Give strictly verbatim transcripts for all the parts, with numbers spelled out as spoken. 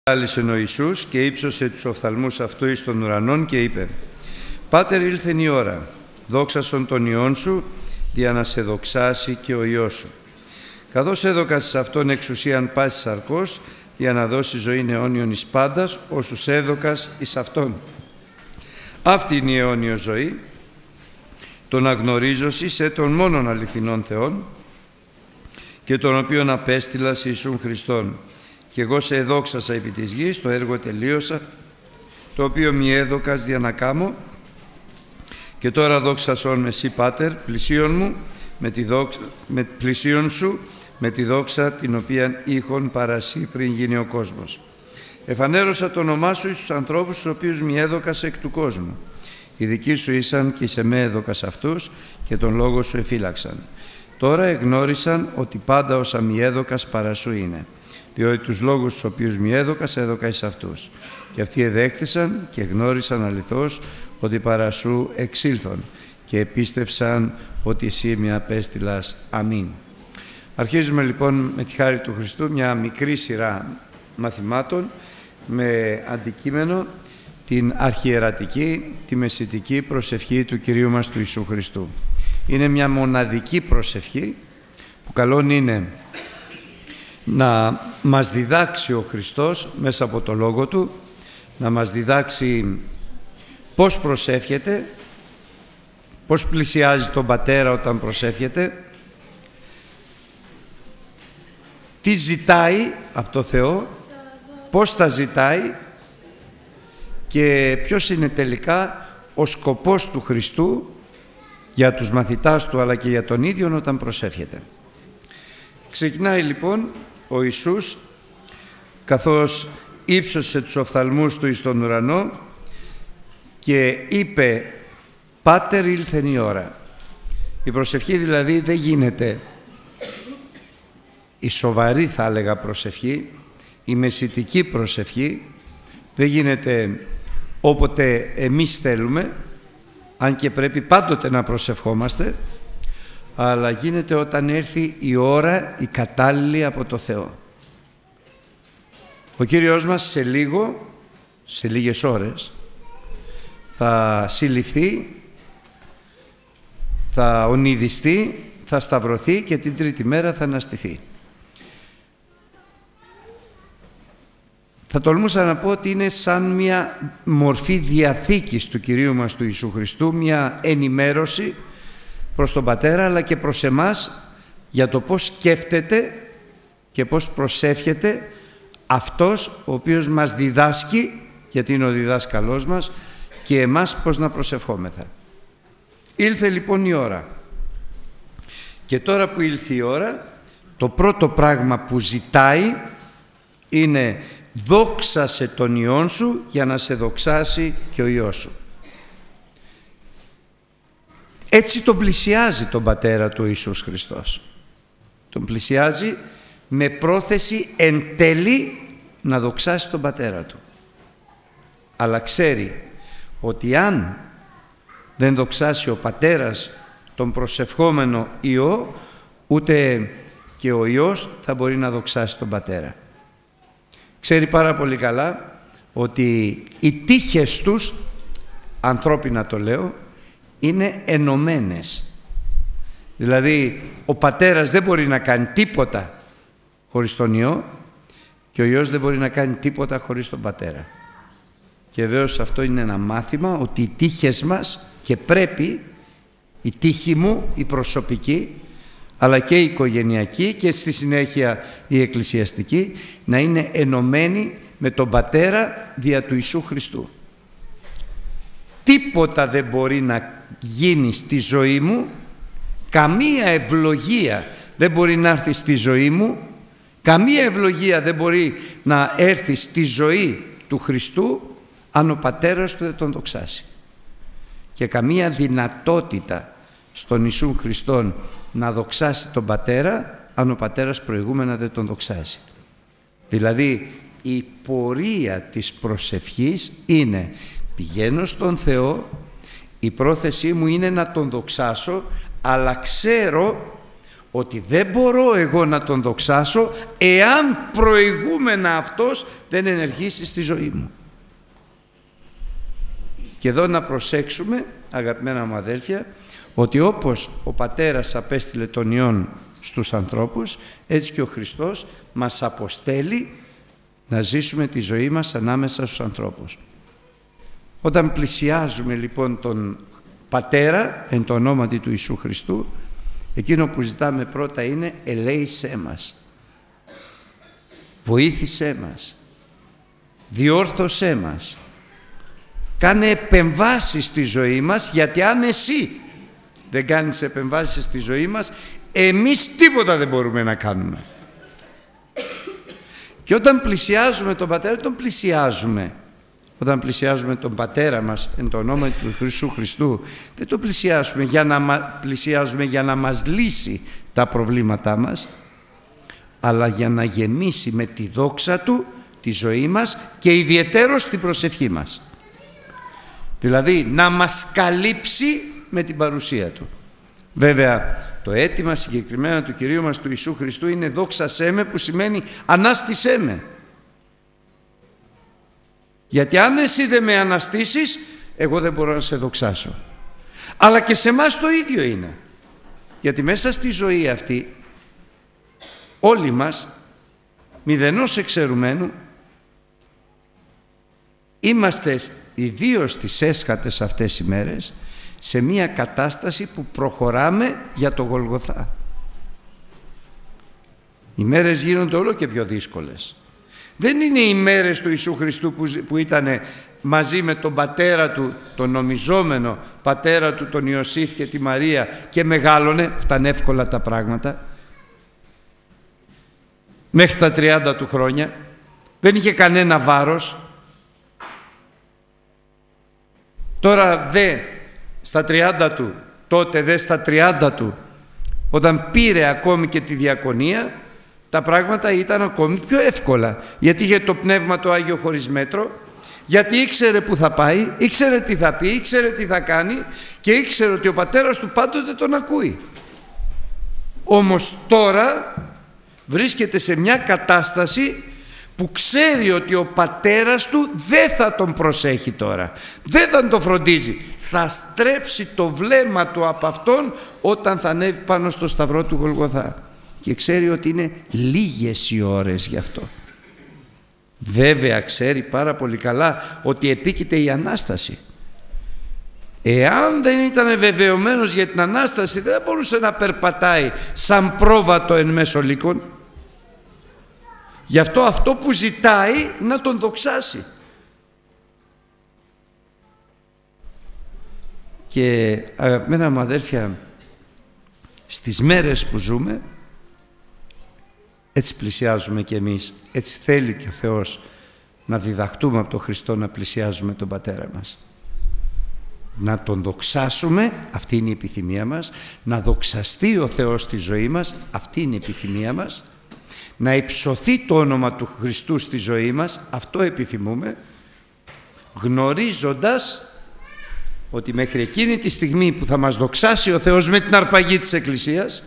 Άλυσεν ο Ιησούς και ύψωσε τους οφθαλμούς αυτού εις των ουρανών και είπε: Πάτερ, ήλθεν η ώρα, δόξασον τον Υιόν σου, δια να σε δοξάσει και ο Υιός σου. Καθώς έδωκας εις αυτόν εξουσίαν πάσης σαρκός, για να δώσει ζωήν αιώνιον εις πάντας, όσους έδωκας εις αυτόν. Αυτή είναι η αιώνιο ζωή, τον αγνωρίζωση σε τον μόνον αληθινών Θεόν και τον οποίον απέστειλας Ιησούν Χριστόν. Και εγώ σε εδόξασα επί της γης, το έργο τελείωσα, το οποίο μη έδωκας δια να κάμω, και τώρα δόξασόν με σύ, Πάτερ, πλησίον μου, με τη δόξα, με πλησίον σου, με τη δόξα την οποία είχον παρασύ πριν γίνει ο κόσμος. Εφανέρωσα το όνομά σου εις τους ανθρώπους τους οποίους μη έδωκας εκ του κόσμου. Οι δικοί σου ήσαν και σε με έδωκας αυτούς και τον λόγο σου εφύλαξαν. Τώρα εγνώρισαν ότι πάντα όσα μη έδωκας παρά σου είναι, διότι τους λόγους τους οποίους μη έδωκας έδωκα εις αυτούς. Και αυτοί εδέχθησαν και γνώρισαν αληθώς ότι παρά σου εξήλθον και επίστευσαν ότι εσύ με απέστειλας. Αμήν. Αρχίζουμε λοιπόν με τη χάρη του Χριστού μια μικρή σειρά μαθημάτων με αντικείμενο την αρχιερατική, τη μεσητική προσευχή του Κυρίου μας του Ιησού Χριστού. Είναι μια μοναδική προσευχή που καλόν είναι να μας διδάξει ο Χριστός μέσα από το Λόγο Του, να μας διδάξει πώς προσεύχεται, πώς πλησιάζει τον Πατέρα όταν προσεύχεται, τι ζητάει από το Θεό, πώς τα ζητάει και ποιος είναι τελικά ο σκοπός του Χριστού για τους μαθητάς Του αλλά και για τον ίδιο όταν προσεύχεται. Ξεκινάει λοιπόν ο Ιησούς, καθώς ύψωσε τους οφθαλμούς Του εις τον ουρανό και είπε: Πάτερ, ήλθεν η ώρα. Η προσευχή δηλαδή δεν γίνεται η σοβαρή, θα έλεγα, προσευχή, η μεσητική προσευχή δεν γίνεται όποτε εμείς θέλουμε, αν και πρέπει πάντοτε να προσευχόμαστε, αλλά γίνεται όταν έρθει η ώρα η κατάλληλη από το Θεό. Ο Κύριος μας σε λίγο, σε λίγες ώρες, θα συλληφθεί, θα ονειδιστεί, θα σταυρωθεί και την τρίτη μέρα θα αναστηθεί. Θα τολμούσα να πω ότι είναι σαν μια μορφή διαθήκης του Κυρίου μας του Ιησού Χριστού, μια ενημέρωση προς τον Πατέρα αλλά και προς εμάς για το πώς σκέφτεται και πώς προσεύχεται αυτός ο οποίος μας διδάσκει, γιατί είναι ο διδάσκαλός μας, και εμάς πώς να προσευχόμεθα. Ήλθε λοιπόν η ώρα. Και τώρα που ήλθε η ώρα, το πρώτο πράγμα που ζητάει είναι: δόξασε τον Υιόν σου για να σε δοξάσει και ο Υιός σου. Έτσι τον πλησιάζει τον Πατέρα του Ιησούς Χριστός. Τον πλησιάζει με πρόθεση εν τέλει να δοξάσει τον Πατέρα του. Αλλά ξέρει ότι αν δεν δοξάσει ο Πατέρας τον προσευχόμενο Υιό, ούτε και ο Υιός θα μπορεί να δοξάσει τον Πατέρα. Ξέρει πάρα πολύ καλά ότι οι τύχες τους, ανθρώπινα το λέω, είναι ενωμένες. Δηλαδή ο Πατέρας δεν μπορεί να κάνει τίποτα χωρίς τον Υιό και ο Υιός δεν μπορεί να κάνει τίποτα χωρίς τον Πατέρα. Και βέβαιως αυτό είναι ένα μάθημα, ότι οι τύχες μας, και πρέπει η τύχη μου, η προσωπική, αλλά και η οικογενειακή και στη συνέχεια η εκκλησιαστική, να είναι ενωμένη με τον Πατέρα δια του Ιησού Χριστού. Τίποτα δεν μπορεί να γίνει στη ζωή μου, καμία ευλογία δεν μπορεί να έρθει στη ζωή μου, καμία ευλογία δεν μπορεί να έρθει στη ζωή του Χριστού αν ο Πατέρας του δεν τον δοξάσει. Και καμία δυνατότητα στον Ιησούν Χριστόν να δοξάσει τον Πατέρα αν ο Πατέρας προηγούμενα δεν τον δοξάσει. Δηλαδή η πορεία της προσευχής είναι: πηγαίνω στον Θεό, η πρόθεσή μου είναι να τον δοξάσω, αλλά ξέρω ότι δεν μπορώ εγώ να τον δοξάσω εάν προηγούμενα αυτός δεν ενεργήσει στη ζωή μου. Και εδώ να προσέξουμε, αγαπημένα μου αδέλφια, ότι όπως ο Πατέρας απέστειλε τον Υιόν στους ανθρώπους, έτσι και ο Χριστός μας αποστέλει να ζήσουμε τη ζωή μας ανάμεσα στους ανθρώπους. Όταν πλησιάζουμε λοιπόν τον Πατέρα εν το ονόματι του Ιησού Χριστού, εκείνο που ζητάμε πρώτα είναι ελέησέ μας, βοήθησέ μας, διόρθωσέ μας, κάνε επεμβάσεις στη ζωή μας, γιατί αν εσύ δεν κάνεις επεμβάσεις στη ζωή μας, εμείς τίποτα δεν μπορούμε να κάνουμε. Και όταν πλησιάζουμε τον Πατέρα, τον πλησιάζουμε. Όταν πλησιάζουμε τον Πατέρα μας εν το όνομα του Ιησού Χριστού, δεν τον πλησιάζουμε για να, πλησιάζουμε για να μας λύσει τα προβλήματά μας, αλλά για να γεμίσει με τη δόξα Του τη ζωή μας και ιδιαιτέρως την προσευχή μας. Δηλαδή να μας καλύψει με την παρουσία Του. Βέβαια το αίτημα συγκεκριμένα του Κυρίου μας του Ιησού Χριστού είναι δόξασέ με, που σημαίνει ανάστησέ με. Γιατί αν εσύ δεν με αναστήσεις, εγώ δεν μπορώ να σε δοξάσω. Αλλά και σε εμάς το ίδιο είναι. Γιατί μέσα στη ζωή αυτή όλοι μας, μηδενός εξαιρουμένου, είμαστε ιδίως τις έσχατες αυτές οι μέρες σε μια κατάσταση που προχωράμε για το Γολγοθά. Οι μέρες γίνονται όλο και πιο δύσκολες. Δεν είναι οι μέρες του Ιησού Χριστού που, που ήταν μαζί με τον πατέρα του, τον νομιζόμενο πατέρα του, τον Ιωσήφ και τη Μαρία, και μεγάλωνε, που ήταν εύκολα τα πράγματα, μέχρι τα τριάντα του χρόνια. Δεν είχε κανένα βάρος. Τώρα δε στα τριάντα του, τότε δε στα τριάντα του, όταν πήρε ακόμη και τη διακονία, τα πράγματα ήταν ακόμη πιο εύκολα, γιατί είχε το Πνεύμα το Άγιο χωρίς μέτρο, γιατί ήξερε που θα πάει, ήξερε τι θα πει, ήξερε τι θα κάνει και ήξερε ότι ο πατέρας του πάντοτε τον ακούει. Όμως τώρα βρίσκεται σε μια κατάσταση που ξέρει ότι ο πατέρας του δεν θα τον προσέχει τώρα, δεν θα τον φροντίζει, θα στρέψει το βλέμμα του από αυτόν όταν θα ανέβει πάνω στο σταυρό του Γολγοθά, και ξέρει ότι είναι λίγες οι ώρες γι' αυτό. Βέβαια ξέρει πάρα πολύ καλά ότι επίκειται η Ανάσταση. Εάν δεν ήταν βεβαιωμένος για την Ανάσταση, δεν μπορούσε να περπατάει σαν πρόβατο εν μέσω λύκων. Γι' αυτό αυτό που ζητάει να τον δοξάσει. Και αγαπημένα μου αδέρφια, στις μέρες που ζούμε, έτσι πλησιάζουμε και εμείς, έτσι θέλει και ο Θεός να διδαχτούμε από τον Χριστό να πλησιάζουμε τον Πατέρα μας. Να τον δοξάσουμε, αυτή είναι η επιθυμία μας, να δοξαστεί ο Θεός στη ζωή μας, αυτή είναι η επιθυμία μας, να υψωθεί το όνομα του Χριστού στη ζωή μας, αυτό επιθυμούμε, γνωρίζοντας ότι μέχρι εκείνη τη στιγμή που θα μας δοξάσει ο Θεός με την αρπαγή της Εκκλησίας,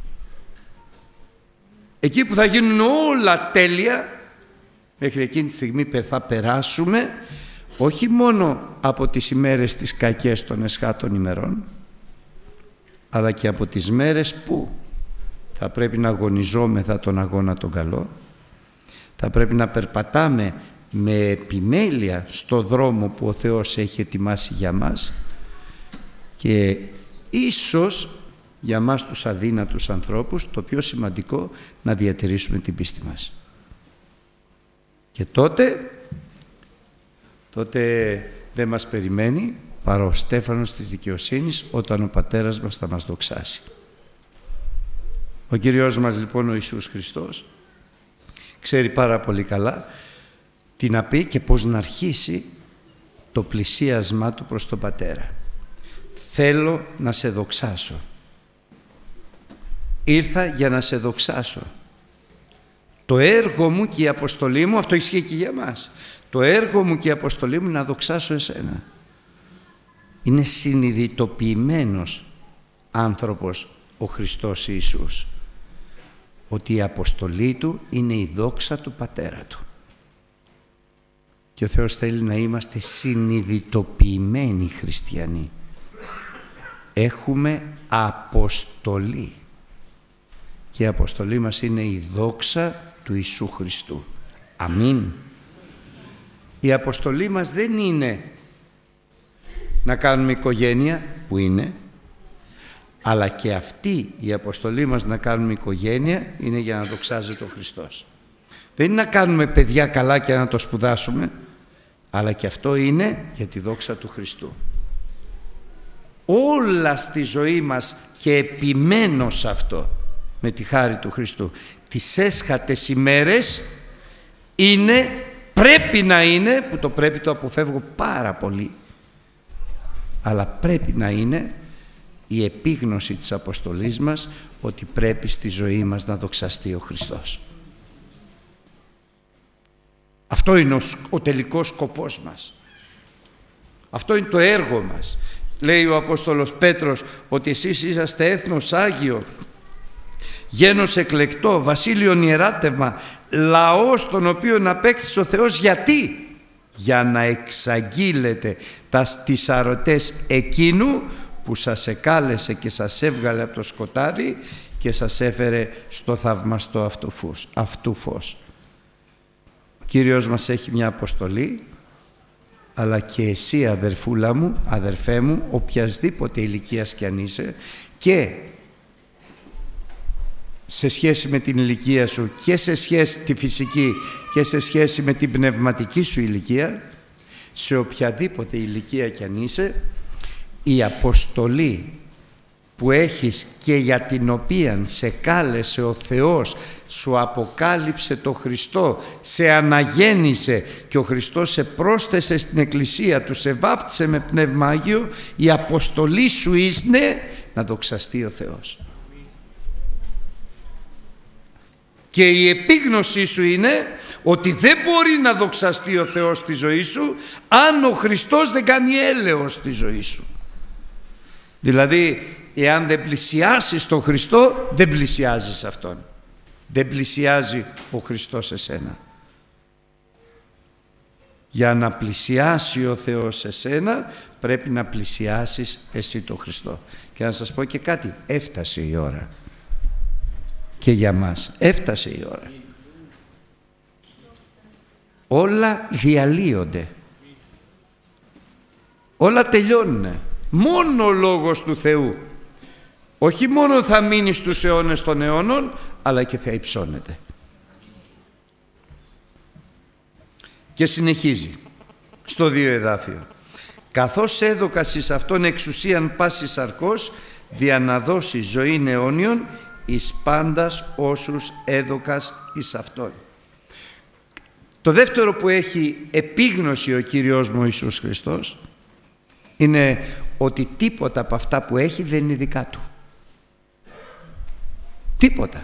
εκεί που θα γίνουν όλα τέλεια, μέχρι εκείνη τη στιγμή θα περάσουμε όχι μόνο από τις ημέρες τις κακές των εσχάτων ημερών, αλλά και από τις μέρες που θα πρέπει να αγωνιζόμεθα τον αγώνα τον καλό, θα πρέπει να περπατάμε με επιμέλεια στο δρόμο που ο Θεός έχει ετοιμάσει για μας, και ίσως για μας τους αδύνατους ανθρώπους το πιο σημαντικό, να διατηρήσουμε την πίστη μας. Και τότε τότε δεν μας περιμένει παρά ο στέφανος της δικαιοσύνης, όταν ο Πατέρας μας θα μας δοξάσει. Ο Κύριος μας λοιπόν, ο Ιησούς Χριστός, ξέρει πάρα πολύ καλά τι να πει και πώς να αρχίσει το πλησίασμά του προς τον Πατέρα. Θέλω να σε δοξάσω. Ήρθα για να σε δοξάσω. Το έργο μου και η αποστολή μου, αυτό ισχύει και για μας, το έργο μου και η αποστολή μου είναι να δοξάσω εσένα. Είναι συνειδητοποιημένος άνθρωπος ο Χριστός Ιησούς. ότι η αποστολή του είναι η δόξα του Πατέρα του. Και ο Θεός θέλει να είμαστε συνειδητοποιημένοι χριστιανοί. Έχουμε αποστολή. Και η αποστολή μας είναι η δόξα του Ιησού Χριστού. Αμήν. Η αποστολή μας δεν είναι να κάνουμε οικογένεια, που είναι, αλλά και αυτή η αποστολή μας να κάνουμε οικογένεια είναι για να δοξάζεται ο Χριστός. Δεν είναι να κάνουμε παιδιά καλά και να το σπουδάσουμε, αλλά και αυτό είναι για τη δόξα του Χριστού. Όλα στη ζωή μας, και επιμένω σε αυτό με τη χάρη του Χριστού, τις έσχατες ημέρες είναι, πρέπει να είναι, που το πρέπει το αποφεύγω πάρα πολύ, αλλά πρέπει να είναι η επίγνωση της αποστολής μας, ότι πρέπει στη ζωή μας να δοξαστεί ο Χριστός. Αυτό είναι ο, ο τελικός σκοπός μας. Αυτό είναι το έργο μας. Λέει ο Απόστολος Πέτρος ότι εσείς είσαστε έθνος Άγιο, γένος εκλεκτό, βασίλειον ιεράτευμα, λαός τον οποίον απέκτησε ο Θεός. Γιατί? Για να εξαγγείλετε τα, τις αρωτές εκείνου που σας εκάλεσε και σας έβγαλε από το σκοτάδι και σας έφερε στο θαυμαστό αυτού φως. Αυτού φως. Ο Κύριος μας έχει μια αποστολή, αλλά και εσύ, αδερφούλα μου, αδερφέ μου, οποιασδήποτε ηλικίας κι αν είσαι, και σε σχέση με την ηλικία σου και σε σχέση τη φυσική και σε σχέση με την πνευματική σου ηλικία, σε οποιαδήποτε ηλικία κι αν είσαι, η αποστολή που έχεις και για την οποία σε κάλεσε ο Θεός, σου αποκάλυψε το Χριστό, σε αναγέννησε και ο Χριστός σε πρόσθεσε στην Εκκλησία του, σε βάφτισε με Πνεύμα Άγιο, η αποστολή σου είναι να δοξαστεί ο Θεός. Και η επίγνωσή σου είναι ότι δεν μπορεί να δοξαστεί ο Θεός στη ζωή σου αν ο Χριστός δεν κάνει έλεος στη ζωή σου. Δηλαδή, εάν δεν πλησιάσεις τον Χριστό, δεν πλησιάζεις Αυτόν. Δεν πλησιάζει ο Χριστός εσένα. Για να πλησιάσει ο Θεός εσένα, πρέπει να πλησιάσεις εσύ τον Χριστό. Και να σας πω και κάτι, έφτασε η ώρα. Και για μας έφτασε η ώρα. Όλα διαλύονται. Όλα τελειώνουν. Μόνο ο Λόγος του Θεού όχι μόνο θα μείνει στους αιώνες των αιώνων, αλλά και θα υψώνεται. Και συνεχίζει στο δύο εδάφιο. Καθώς έδωκας εις αυτόν εξουσίαν πάση σαρκός, δια να δώσει ζωήν αιώνιον εις πάντας όσους έδωκας εις αυτόν. Το δεύτερο που έχει επίγνωση ο Κύριος μου Ιησούς Χριστός είναι ότι τίποτα από αυτά που έχει δεν είναι δικά του. Τίποτα.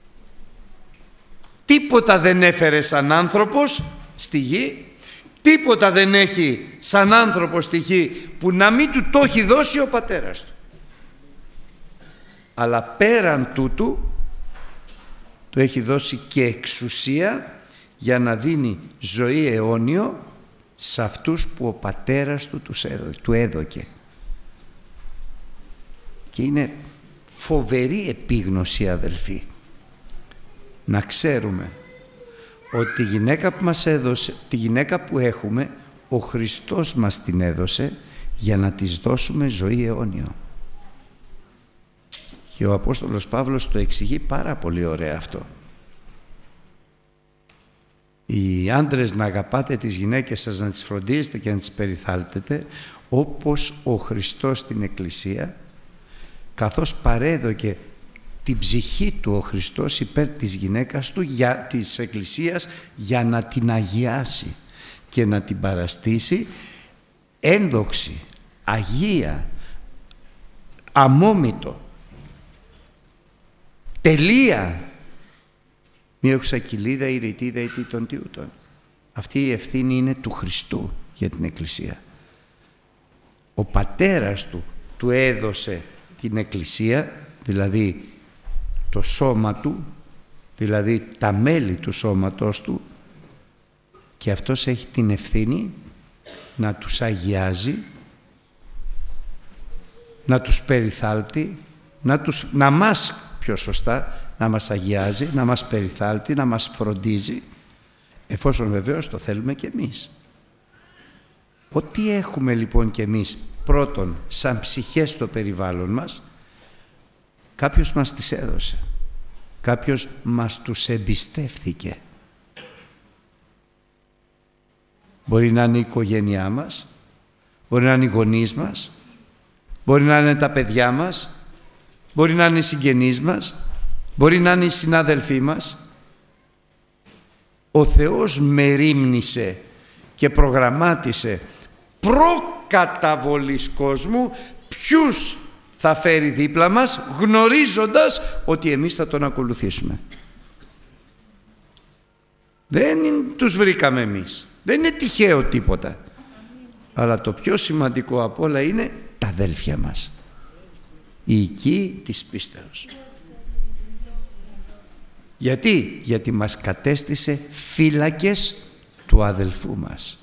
Τίποτα δεν έφερε σαν άνθρωπος στη γη, τίποτα δεν έχει σαν άνθρωπος στη γη που να μην του το έχει δώσει ο πατέρας του. Αλλά πέραν τούτου του έχει δώσει και εξουσία για να δίνει ζωή αιώνιο σε αυτούς που ο πατέρας του τους έδω, του έδωκε. Και είναι φοβερή επίγνωση, αδελφοί, να ξέρουμε ότι τη γυναίκα που μας έδωσε, τη γυναίκα που έχουμε, ο Χριστός μας την έδωσε για να της δώσουμε ζωή αιώνιο. Και ο Απόστολος Παύλος το εξηγεί πάρα πολύ ωραία αυτό. Οι άντρες να αγαπάτε τις γυναίκες σας, να τις φροντίζετε και να τις περιθάλπτετε, όπως ο Χριστός στην Εκκλησία, καθώς παρέδωκε την ψυχή του ο Χριστός υπέρ της γυναίκας του, για, της Εκκλησίας, για να την αγιάσει και να την παραστήσει ένδοξη, αγία, αμόμητο, τελεία, μη οξακυλίδα ή ρητίδα ή τι των τιούτων. Αυτή η ευθύνη είναι του Χριστού για την Εκκλησία. Ο πατέρας του του έδωσε την Εκκλησία, δηλαδή το σώμα του, δηλαδή τα μέλη του σώματός του, και αυτός έχει την ευθύνη να τους αγιάζει, να τους περιθάλπτει, να, τους, να μας, πιο σωστά, να μας αγιάζει, να μας περιθάλπτει, να μας φροντίζει, εφόσον βεβαίως το θέλουμε και εμείς. Ό,τι έχουμε λοιπόν και εμείς, πρώτον, σαν ψυχές στο περιβάλλον μας, κάποιος μας τις έδωσε. Κάποιος μας τους εμπιστεύθηκε. Μπορεί να είναι η οικογένειά μας, μπορεί να είναι οι γονείς μας, μπορεί να είναι τα παιδιά μας, μπορεί να είναι οι συγγενείς μας, μπορεί να είναι οι συνάδελφοί μας. Ο Θεός μερίμνησε και προγραμμάτισε προκαταβολής κόσμου ποιους θα φέρει δίπλα μας, γνωρίζοντας ότι εμείς θα τον ακολουθήσουμε. Δεν τους βρήκαμε εμείς. Δεν είναι τυχαίο τίποτα. Αλλά το πιο σημαντικό απ' όλα είναι τα αδέλφια μας. Η οικοί της πίστεως. Γιατί? Γιατί μας κατέστησε φύλακες του αδελφού μας.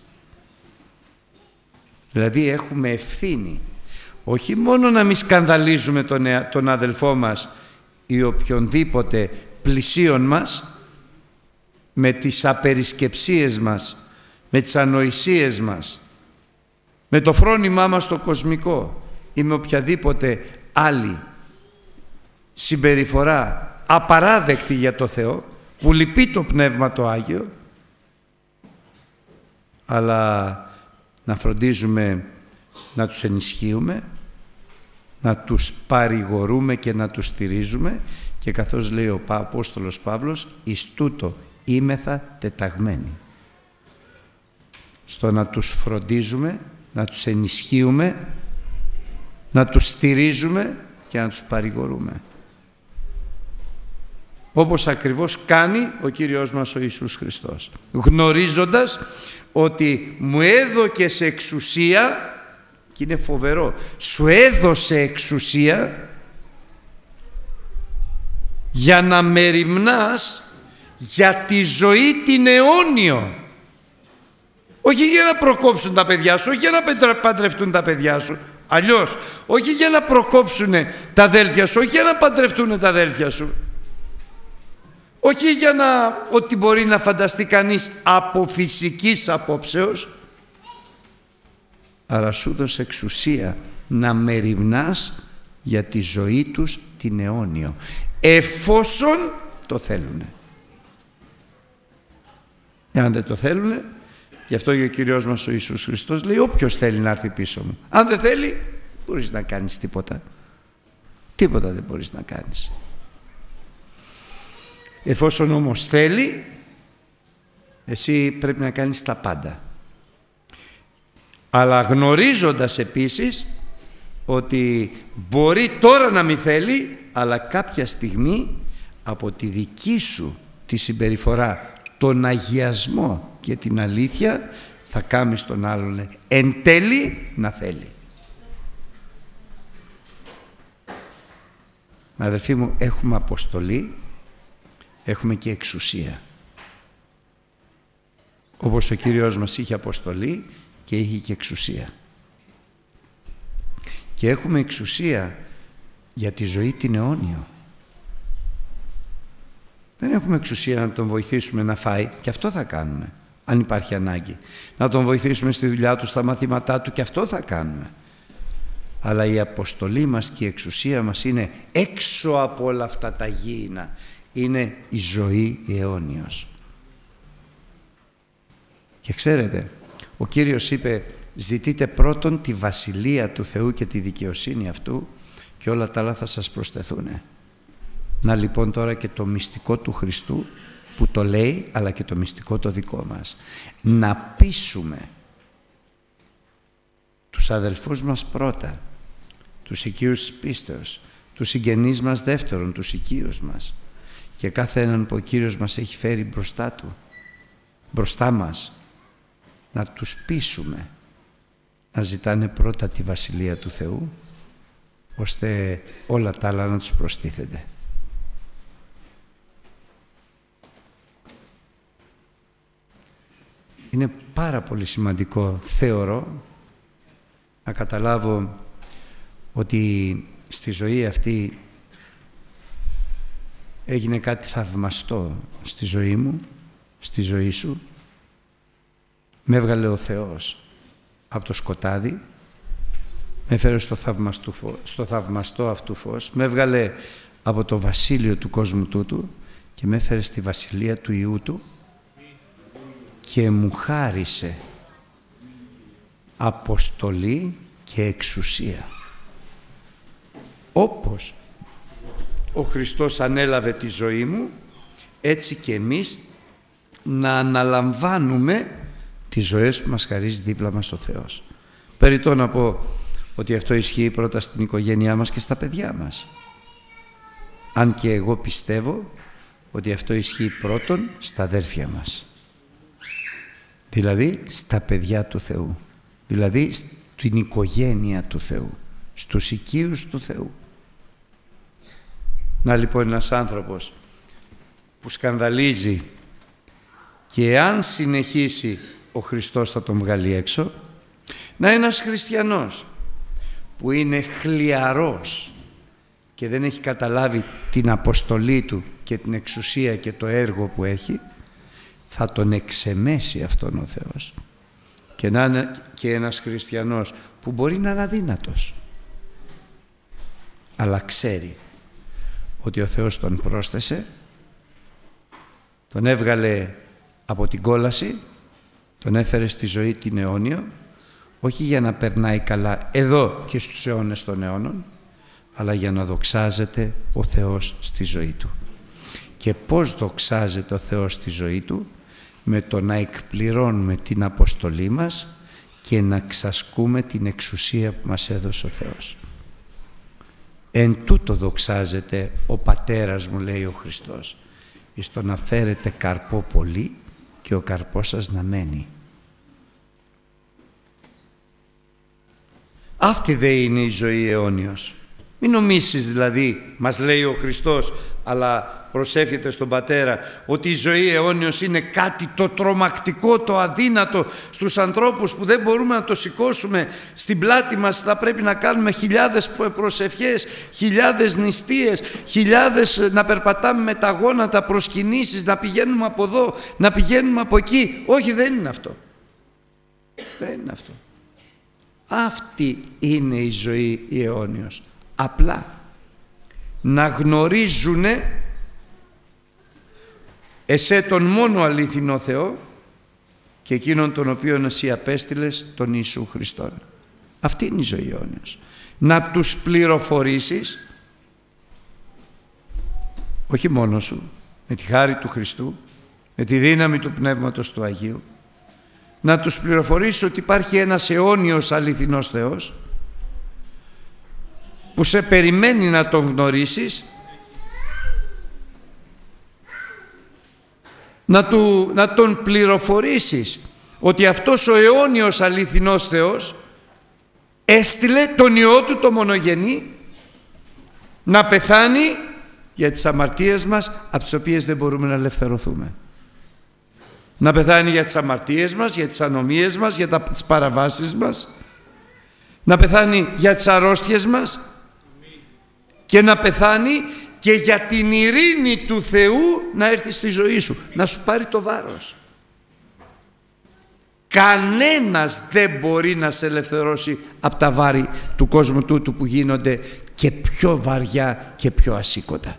Δηλαδή έχουμε ευθύνη. Όχι μόνο να μην σκανδαλίζουμε τον, τον αδελφό μας ή οποιονδήποτε πλησίον μας με τις απερισκεψίες μας, με τις ανοησίες μας, με το φρόνημά μας το κοσμικό ή με οποιαδήποτε άλλη συμπεριφορά απαράδεκτη για το Θεό, που λυπεί το Πνεύμα το Άγιο, αλλά να φροντίζουμε να τους ενισχύουμε, να τους παρηγορούμε και να τους στηρίζουμε, και καθώς λέει ο Απόστολος Παύλος, εις τούτο είμεθα τεταγμένοι. Στο να τους φροντίζουμε, να τους ενισχύουμε, να τους στηρίζουμε και να τους παρηγορούμε. Όπως ακριβώς κάνει ο Κύριος μας ο Ιησούς Χριστός, γνωρίζοντας ότι μου έδωκες εξουσία, και είναι φοβερό, σου έδωσε εξουσία για να μεριμνάς για τη ζωή την αιώνιο. Όχι για να προκόψουν τα παιδιά σου, όχι για να παντρευτούν τα παιδιά σου, αλλιώς, όχι για να προκόψουν τα αδέλφια σου, όχι για να παντρευτούν τα αδέλφια σου, όχι για να, ότι μπορεί να φανταστεί κανείς από φυσικής απόψεως, αλλά σου δώσε εξουσία να μεριμνάς για τη ζωή τους την αιώνιο, εφόσον το θέλουνε. Εάν δεν το θέλουνε, γι' αυτό και ο Κύριος μας ο Ιησούς Χριστός λέει, όποιος θέλει να έρθει πίσω μου. Αν δεν θέλει, μπορείς να κάνεις τίποτα. Τίποτα δεν μπορείς να κάνεις. Εφόσον όμως θέλει, εσύ πρέπει να κάνεις τα πάντα. Αλλά γνωρίζοντας επίσης ότι μπορεί τώρα να μην θέλει, αλλά κάποια στιγμή από τη δική σου τη συμπεριφορά, τον αγιασμό και την αλήθεια, θα κάνεις τον άλλον εν τέλει να θέλει. Αδελφοί μου, έχουμε αποστολή, έχουμε και εξουσία. Όπως ο Κύριος μας είχε αποστολή και είχε και εξουσία. Και έχουμε εξουσία για τη ζωή την αιώνιο. Δεν έχουμε εξουσία να τον βοηθήσουμε να φάει, και αυτό θα κάνουμε, αν υπάρχει ανάγκη. Να τον βοηθήσουμε στη δουλειά του, στα μαθήματά του, και αυτό θα κάνουμε. Αλλά η αποστολή μας και η εξουσία μας είναι έξω από όλα αυτά τα γήινα. Είναι η ζωή η αιώνιος. Και ξέρετε, ο Κύριος είπε, ζητείτε πρώτον τη βασιλεία του Θεού και τη δικαιοσύνη αυτού, και όλα τα άλλα θα σας προσθεθούν. Να λοιπόν τώρα και το μυστικό του Χριστού που το λέει, αλλά και το μυστικό το δικό μας. Να πείσουμε τους αδελφούς μας πρώτα, τους οικείους της πίστεως, τους συγγενείς μας δεύτερον, τους οικείους μας, και κάθε έναν που ο Κύριος μας έχει φέρει μπροστά του, μπροστά μας, να τους πείσουμε να ζητάνε πρώτα τη βασιλεία του Θεού, ώστε όλα τα άλλα να τους προστίθενται. είναι πάρα πολύ σημαντικό, θεωρώ, να καταλάβω ότι στη ζωή αυτή έγινε κάτι θαυμαστό στη ζωή μου, στη ζωή σου. Με έβγαλε ο Θεός από το σκοτάδι, με έφερε στο θαυμαστό, στο θαυμαστό αυτού φως, με έβγαλε από το βασίλειο του κόσμου τούτου και με έφερε στη βασιλεία του Υιού Του και μου χάρισε αποστολή και εξουσία. Όπως ο Χριστός ανέλαβε τη ζωή μου, έτσι και εμείς να αναλαμβάνουμε τις ζωές που μας χαρίζει δίπλα μας ο Θεός. Περιττό να πω ότι αυτό ισχύει πρώτα στην οικογένειά μας και στα παιδιά μας. Αν και εγώ πιστεύω ότι αυτό ισχύει πρώτον στα αδέρφια μας. Δηλαδή στα παιδιά του Θεού. Δηλαδή στην οικογένεια του Θεού. Στους οικείους του Θεού. Να λοιπόν ένας άνθρωπος που σκανδαλίζει και αν συνεχίσει ο Χριστός θα τον βγάλει έξω. Να ένας χριστιανός που είναι χλιαρός και δεν έχει καταλάβει την αποστολή του και την εξουσία και το έργο που έχει, θα τον εξεμέσει αυτόν ο Θεός. Και να είναι και ένας χριστιανός που μπορεί να είναι αδύνατος, αλλά ξέρει ότι ο Θεός τον πρόσθεσε, τον έβγαλε από την κόλαση, τον έφερε στη ζωή την αιώνιο, όχι για να περνάει καλά εδώ και στους αιώνες των αιώνων, αλλά για να δοξάζεται ο Θεός στη ζωή του. Και πώς δοξάζεται ο Θεός στη ζωή του? Με το να εκπληρώνουμε την αποστολή μας και να ξασκούμε την εξουσία που μας έδωσε ο Θεός. Εν τούτο δοξάζεται ο Πατέρας μου, λέει ο Χριστός, εις το να φέρετε καρπό πολύ και ο καρπός σας να μένει. Αυτή δε είναι η ζωή αιώνιος. Μην νομίσεις δηλαδή, μας λέει ο Χριστός, αλλά προσεύχεται στον Πατέρα, ότι η ζωή αιώνιος είναι κάτι το τρομακτικό, το αδύνατο στους ανθρώπους που δεν μπορούμε να το σηκώσουμε στην πλάτη μας. Θα πρέπει να κάνουμε χιλιάδες προσευχές, χιλιάδες νηστείες, χιλιάδες να περπατάμε με τα γόνατα, προσκυνήσεις, να πηγαίνουμε από εδώ, να πηγαίνουμε από εκεί. Όχι, δεν είναι αυτό. Δεν είναι αυτό. Αυτή είναι η ζωή η αιώνιος. Απλά να γνωρίζουνε εσέ τον μόνο αληθινό Θεό και εκείνον τον οποίον εσύ απέστειλες, τον Ιησού Χριστόν. Αυτή είναι η ζωή αιώνιος. Να τους πληροφορήσεις, όχι μόνο σου, με τη χάρη του Χριστού, με τη δύναμη του Πνεύματος του Αγίου, να τους πληροφορήσεις ότι υπάρχει ένας αιώνιος αληθινός Θεός που σε περιμένει να τον γνωρίσεις, να, του, να τον πληροφορήσεις ότι αυτός ο αιώνιος αληθινός Θεός έστειλε τον Υιό Του το μονογενή να πεθάνει για τις αμαρτίες μας, από τις οποίες δεν μπορούμε να ελευθερωθούμε. Να πεθάνει για τις αμαρτίες μας, για τις ανομίες μας, για τις παραβάσεις μας, να πεθάνει για τις αρρώστιες μας και να πεθάνει και για την ειρήνη του Θεού να έρθει στη ζωή σου, να σου πάρει το βάρος. Κανένας δεν μπορεί να σε ελευθερώσει από τα βάρη του κόσμου τούτου που γίνονται και πιο βαριά και πιο ασήκωτα.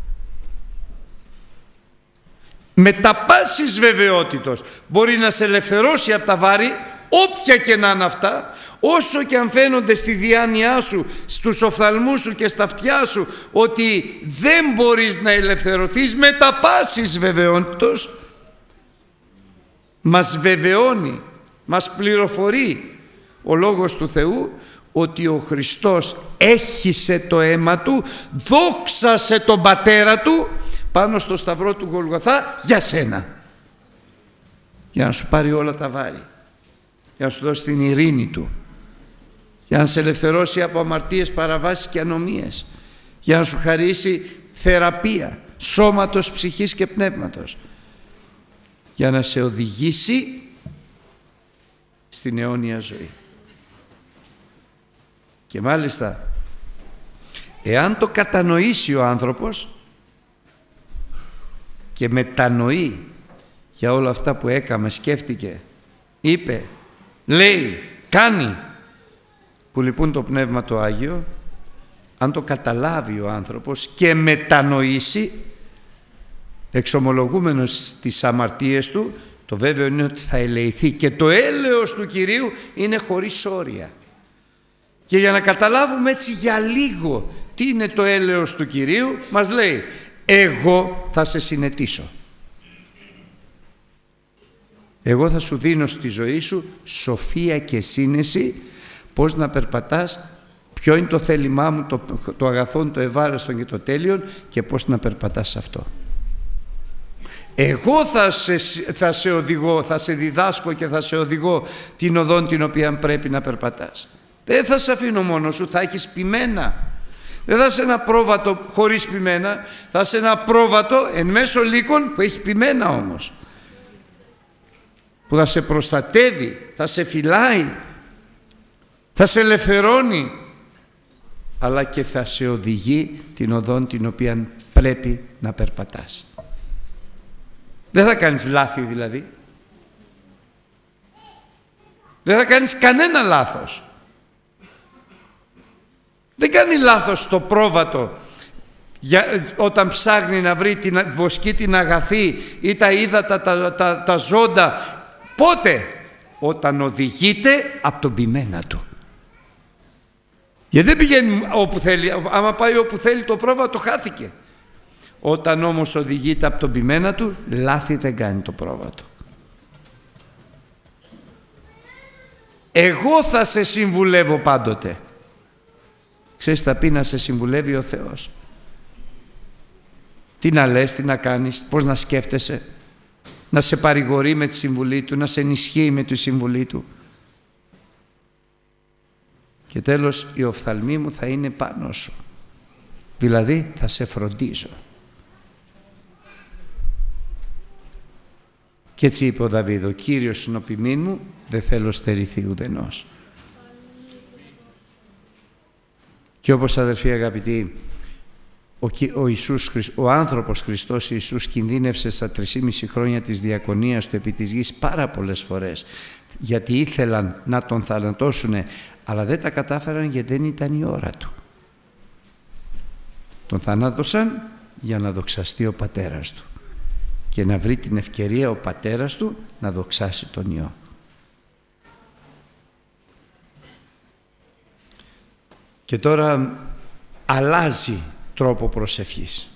Με τα πάσης βεβαιότητος μπορεί να σε ελευθερώσει από τα βάρη, όποια και να είναι αυτά, όσο και αν φαίνονται στη διάνοιά σου, στους οφθαλμούς σου και στα αυτιά σου ότι δεν μπορείς να ελευθερωθείς, με τα πάσης βεβαιότητος μας βεβαιώνει, μας πληροφορεί ο Λόγος του Θεού ότι ο Χριστός έχισε το αίμα Του, δόξασε τον Πατέρα Του πάνω στο σταυρό του Γολγοθά για σένα, για να σου πάρει όλα τα βάρη, για να σου δώσει την ειρήνη Του, για να σε ελευθερώσει από αμαρτίες, παραβάσεις και ανομίες, για να σου χαρίσει θεραπεία σώματος, ψυχής και πνεύματος, για να σε οδηγήσει στην αιώνια ζωή. Και μάλιστα, εάν το κατανοήσει ο άνθρωπος και μετανοεί για όλα αυτά που έκαμε, σκέφτηκε, είπε, λέει, κάνει, που λυπούν το Πνεύμα το Άγιο, αν το καταλάβει ο άνθρωπος και μετανοήσει, εξομολογούμενος τις αμαρτίες του, το βέβαιο είναι ότι θα ελεηθεί, και το έλεος του Κυρίου είναι χωρίς όρια. Και για να καταλάβουμε έτσι για λίγο τι είναι το έλεος του Κυρίου, μας λέει, εγώ θα σε συνετίσω. Εγώ θα σου δίνω στη ζωή σου σοφία και σύνεση, πώς να περπατάς, ποιο είναι το θέλημά μου, το, το αγαθόν, το ευάρεστον και το τέλειον, και πώς να περπατάς σε αυτό. Εγώ θα σε, θα σε οδηγώ, θα σε διδάσκω και θα σε οδηγώ την οδόν την οποία πρέπει να περπατάς. Δεν θα σε αφήνω μόνο σου, θα έχεις ποιμένα. Δεν θα είσαι ένα πρόβατο χωρίς ποιμένα, θα είσαι ένα πρόβατο εν μέσω λύκων που έχει ποιμένα όμως, που θα σε προστατεύει, θα σε φυλάει, θα σε ελευθερώνει, αλλά και θα σε οδηγεί την οδόν την οποία πρέπει να περπατάς. Δεν θα κάνεις λάθη δηλαδή. Δεν θα κάνεις κανένα λάθος. Δεν κάνει λάθος το πρόβατο για, όταν ψάχνει να βρει την βοσκή την αγαθή ή τα ύδατα, τα, τα, τα ζώντα. Πότε? Όταν οδηγείται από τον ποιμένα του. Γιατί δεν πηγαίνει όπου θέλει. Άμα πάει όπου θέλει το πρόβατο, χάθηκε. Όταν όμως οδηγείται από τον ποιμένα του, λάθη δεν κάνει το πρόβατο. Εγώ θα σε συμβουλεύω πάντοτε. Ξέρεις, θα πει να σε συμβουλεύει ο Θεός. Τι να λες, τι να κάνεις, πώς να σκέφτεσαι, να σε παρηγορεί με τη συμβουλή του, να σε ενισχύει με τη συμβουλή του. Και τέλος, η οφθαλμή μου θα είναι πάνω σου. Δηλαδή θα σε φροντίζω. Και έτσι είπε ο Δαβίδ, ο Κύριος συνοπιμήν μου, δεν θέλω στερηθεί ουδενός. Και όπως, αδερφοί αγαπητοί, ο, ο, Ιησούς, ο άνθρωπος Χριστός Ιησούς κινδύνευσε στα τρισήμιση χρόνια της διακονίας του επί της γης πάρα πολλές φορές, γιατί ήθελαν να τον θανατώσουν, αλλά δεν τα κατάφεραν γιατί δεν ήταν η ώρα του. Τον θανάτωσαν για να δοξαστεί ο πατέρας του και να βρει την ευκαιρία ο πατέρας του να δοξάσει τον Υιό. Και τώρα αλλάζει τρόπο προσευχής.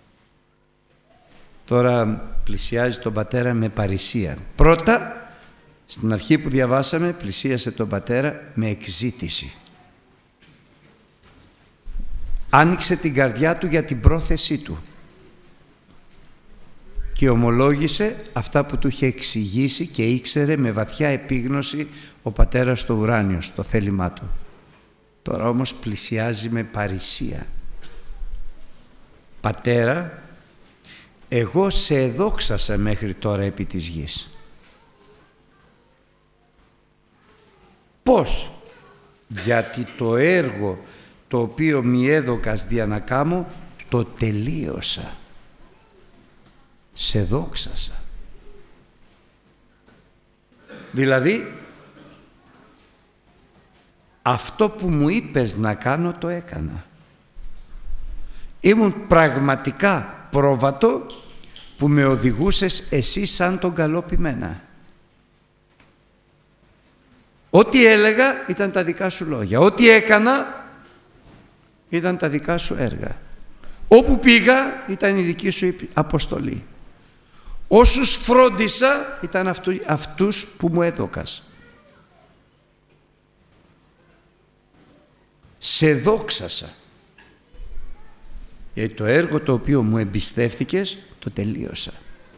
Τώρα πλησιάζει τον πατέρα με παρησία. Πρώτα, στην αρχή που διαβάσαμε, πλησίασε τον πατέρα με εκζήτηση. Άνοιξε την καρδιά του για την πρόθεσή του και ομολόγησε αυτά που του είχε εξηγήσει και ήξερε με βαθιά επίγνωση ο πατέρας στο ουράνιο, στο θέλημά του. Τώρα όμως πλησιάζει με παρησία. Πατέρα, εγώ σε εδόξασα μέχρι τώρα επί της γης. Πώς? Γιατί το έργο το οποίο μη έδωκας δια να κάμω, το τελείωσα. Σε δόξασα. Δηλαδή, αυτό που μου είπες να κάνω το έκανα. Ήμουν πραγματικά πρόβατο που με οδηγούσες εσύ σαν τον καλό ποιμένα. Ό,τι έλεγα ήταν τα δικά σου λόγια. Ό,τι έκανα ήταν τα δικά σου έργα. Όπου πήγα ήταν η δική σου αποστολή. Όσους φρόντισα ήταν αυτού, αυτούς που μου έδωκας. Σε δόξασα. Γιατί το έργο το οποίο μου εμπιστεύτηκες το τελείωσα.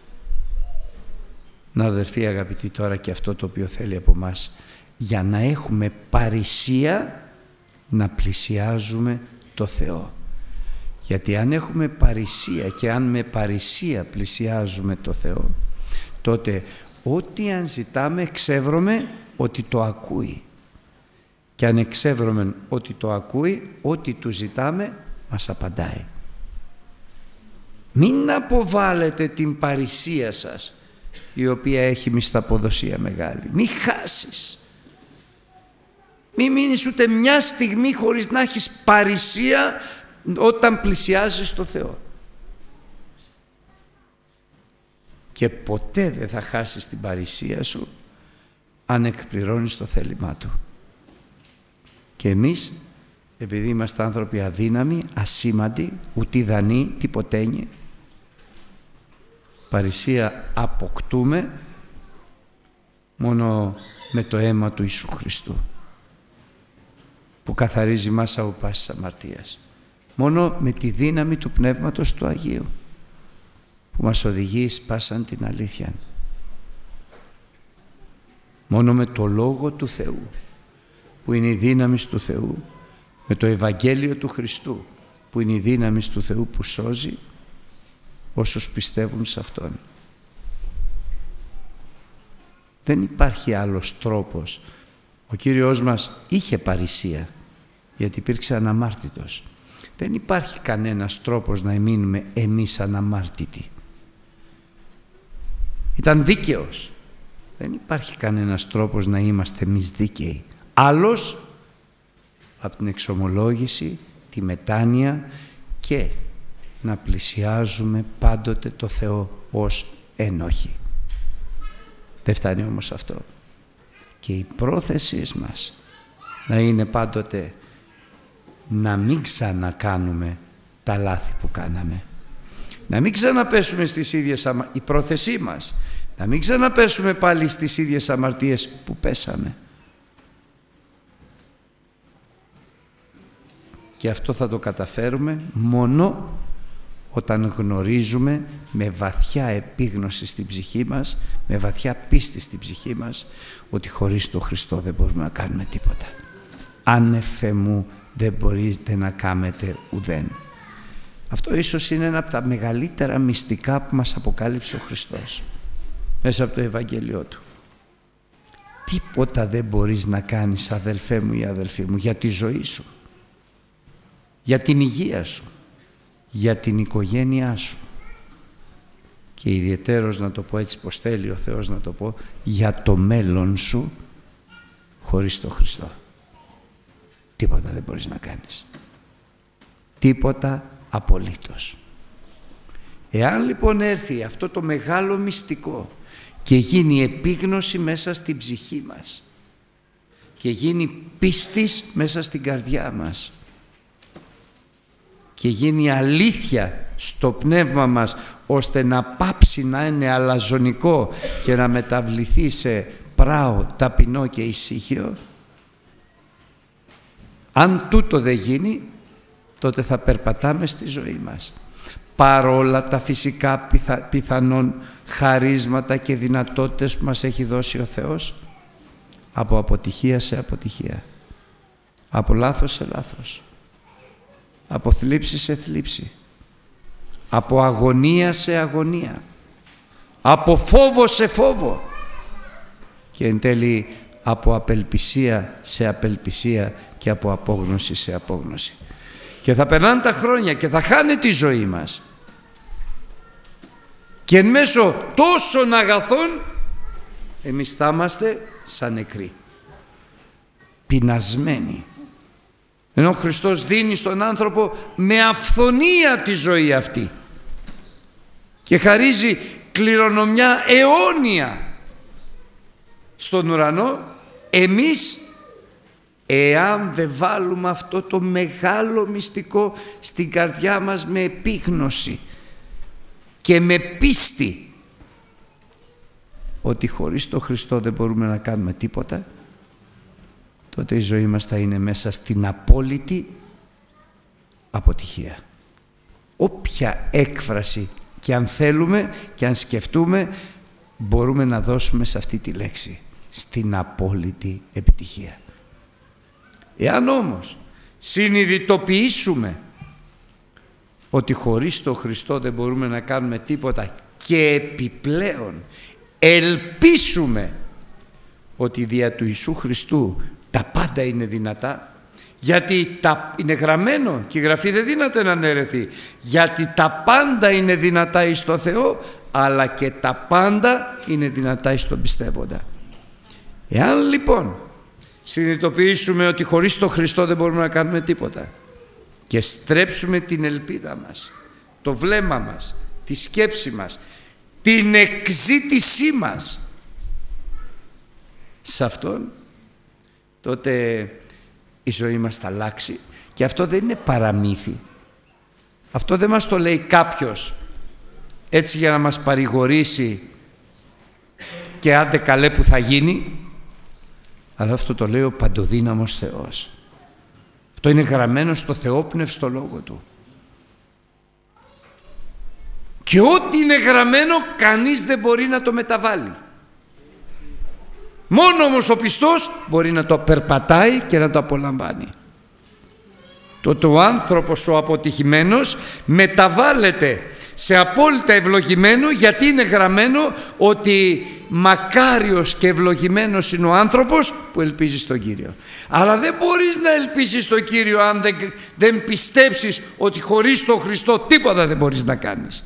Να, αδερφοί αγαπητοί, τώρα και αυτό το οποίο θέλει από μας, για να έχουμε παρησία να πλησιάζουμε το Θεό. Γιατί αν έχουμε παρησία και αν με παρησία πλησιάζουμε το Θεό, τότε ό,τι αν ζητάμε εξεύρωμε ότι το ακούει. Και αν εξεύρωμεν ότι το ακούει, ό,τι του ζητάμε μας απαντάει. Μην αποβάλλετε την παρησία σας, η οποία έχει μισθαποδοσία μεγάλη. Μην χάσεις. Μην μείνεις ούτε μια στιγμή χωρίς να έχεις παρησία όταν πλησιάζεις το Θεό. Και ποτέ δεν θα χάσεις την παρησία σου αν εκπληρώνεις το θέλημά Του. Και εμείς, επειδή είμαστε άνθρωποι αδύναμοι, ασήμαντοι, ουτιδανοί, τυποτένιοι, παρησία αποκτούμε μόνο με το αίμα του Ιησού Χριστού, που καθαρίζει μας από πάσης αμαρτίας. Μόνο με τη δύναμη του Πνεύματος του Αγίου, που μας οδηγεί εις πάσαν την αλήθεια. Μόνο με το Λόγο του Θεού, που είναι η δύναμη του Θεού, με το Ευαγγέλιο του Χριστού, που είναι η δύναμη του Θεού που σώζει όσους πιστεύουν σε Αυτόν. Δεν υπάρχει άλλος τρόπος. Ο Κύριος μας είχε παρησία, γιατί υπήρξε αναμάρτητος. Δεν υπάρχει κανένας τρόπος να μείνουμε εμείς αναμάρτητοι. Ήταν δίκαιος. Δεν υπάρχει κανένας τρόπος να είμαστε εμείς δίκαιοι. Άλλος από την εξομολόγηση, τη μετάνοια και να πλησιάζουμε πάντοτε το Θεό ως ένοχοι. Δεν φτάνει όμως αυτό. Και η πρόθεσή μας να είναι πάντοτε να μην ξανακάνουμε τα λάθη που κάναμε. Να μην ξαναπέσουμε στις ίδιες αμα... η πρόθεσή μας να μην ξαναπέσουμε πάλι στις ίδιες αμαρτίες που πέσαμε. Και αυτό θα το καταφέρουμε μόνο όταν γνωρίζουμε με βαθιά επίγνωση στην ψυχή μας, με βαθιά πίστη στην ψυχή μας, ότι χωρίς τον Χριστό δεν μπορούμε να κάνουμε τίποτα. Άνευ μου δεν μπορείτε να κάνετε ουδέν. Αυτό ίσως είναι ένα από τα μεγαλύτερα μυστικά που μας αποκάλυψε ο Χριστός μέσα από το Ευαγγέλιο Του. Τίποτα δεν μπορείς να κάνεις, αδελφέ μου ή αδελφή μου, για τη ζωή σου, για την υγεία σου, για την οικογένειά σου και ιδιαιτέρως, να το πω έτσι πως θέλει ο Θεός να το πω, για το μέλλον σου χωρίς τον Χριστό. Τίποτα δεν μπορείς να κάνεις. Τίποτα απολύτως. Εάν λοιπόν έρθει αυτό το μεγάλο μυστικό και γίνει επίγνωση μέσα στην ψυχή μας και γίνει πίστης μέσα στην καρδιά μας και γίνει αλήθεια στο πνεύμα μας, ώστε να πάψει να είναι αλαζονικό και να μεταβληθεί σε πράο, ταπεινό και ησύχιο, αν τούτο δεν γίνει, τότε θα περπατάμε στη ζωή μας παρόλα τα φυσικά πιθα, πιθανόν χαρίσματα και δυνατότητες που μας έχει δώσει ο Θεός, από αποτυχία σε αποτυχία, από λάθος σε λάθος, από θλίψη σε θλίψη, από αγωνία σε αγωνία, από φόβο σε φόβο και εν τέλει από απελπισία σε απελπισία και από απόγνωση σε απόγνωση. Και θα περνάνε τα χρόνια και θα χάνεται η ζωή μας. Και εν μέσω τόσων αγαθών εμείς θα είμαστε σαν νεκροί, πεινασμένοι. Ενώ ο Χριστός δίνει στον άνθρωπο με αυθονία τη ζωή αυτή και χαρίζει κληρονομιά αιώνια στον ουρανό, εμείς, εάν δεν βάλουμε αυτό το μεγάλο μυστικό στην καρδιά μας με επίγνωση και με πίστη ότι χωρίς τον Χριστό δεν μπορούμε να κάνουμε τίποτα, τότε η ζωή μας θα είναι μέσα στην απόλυτη αποτυχία. Όποια έκφραση και αν θέλουμε και αν σκεφτούμε, μπορούμε να δώσουμε σε αυτή τη λέξη, στην απόλυτη επιτυχία. Εάν όμως συνειδητοποιήσουμε ότι χωρίς τον Χριστό δεν μπορούμε να κάνουμε τίποτα και επιπλέον ελπίσουμε ότι δια του Ιησού Χριστού τα πάντα είναι δυνατά, γιατί τα, είναι γραμμένο και η Γραφή δεν δύναται να αναιρεθεί, γιατί τα πάντα είναι δυνατά εις το Θεό, αλλά και τα πάντα είναι δυνατά εις τον πιστεύοντα. Εάν λοιπόν συνειδητοποιήσουμε ότι χωρίς τον Χριστό δεν μπορούμε να κάνουμε τίποτα και στρέψουμε την ελπίδα μας, το βλέμμα μας, τη σκέψη μας, την εκζήτησή μας σε Αυτόν, τότε η ζωή μας θα αλλάξει. Και αυτό δεν είναι παραμύθι. Αυτό δεν μας το λέει κάποιος έτσι για να μας παρηγορήσει και άντε καλέ που θα γίνει, αλλά αυτό το λέει ο παντοδύναμος Θεός. Αυτό είναι γραμμένο στο θεόπνευστο λόγο Του. Και ό,τι είναι γραμμένο κανείς δεν μπορεί να το μεταβάλει. Μόνο όμως ο πιστός μπορεί να το περπατάει και να το απολαμβάνει. Τότε ο άνθρωπος ο αποτυχημένος μεταβάλλεται σε απόλυτα ευλογημένο, γιατί είναι γραμμένο ότι μακάριος και ευλογημένος είναι ο άνθρωπος που ελπίζει στον Κύριο. Αλλά δεν μπορείς να ελπίσεις στον Κύριο αν δεν, δεν πιστέψεις ότι χωρίς τον Χριστό τίποτα δεν μπορείς να κάνεις.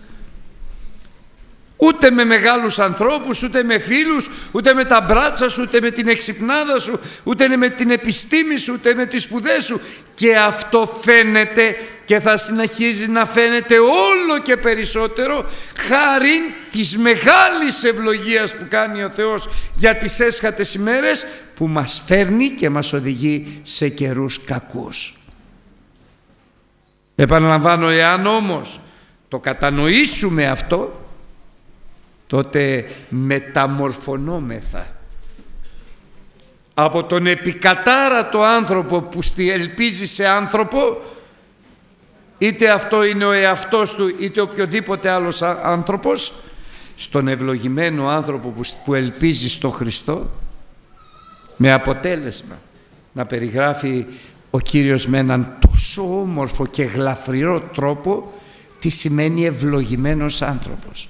Ούτε με μεγάλους ανθρώπους, ούτε με φίλους, ούτε με τα μπράτσα σου, ούτε με την εξυπνάδα σου, ούτε με την επιστήμη σου, ούτε με τις σπουδές σου. Και αυτό φαίνεται και θα συνεχίζει να φαίνεται όλο και περισσότερο χάριν της μεγάλης ευλογίας που κάνει ο Θεός για τις έσχατες ημέρες, που μας φέρνει και μας οδηγεί σε καιρούς κακούς. Επαναλαμβάνω, εάν όμως το κατανοήσουμε αυτό, τότε μεταμορφωνόμεθα από τον επικατάρατο άνθρωπο που ελπίζει σε άνθρωπο, είτε αυτό είναι ο εαυτός του είτε οποιοδήποτε άλλος άνθρωπος, στον ευλογημένο άνθρωπο που ελπίζει στο Χριστό, με αποτέλεσμα να περιγράφει ο Κύριος με έναν τόσο όμορφο και γλαφυρό τρόπο τι σημαίνει ευλογημένος άνθρωπος.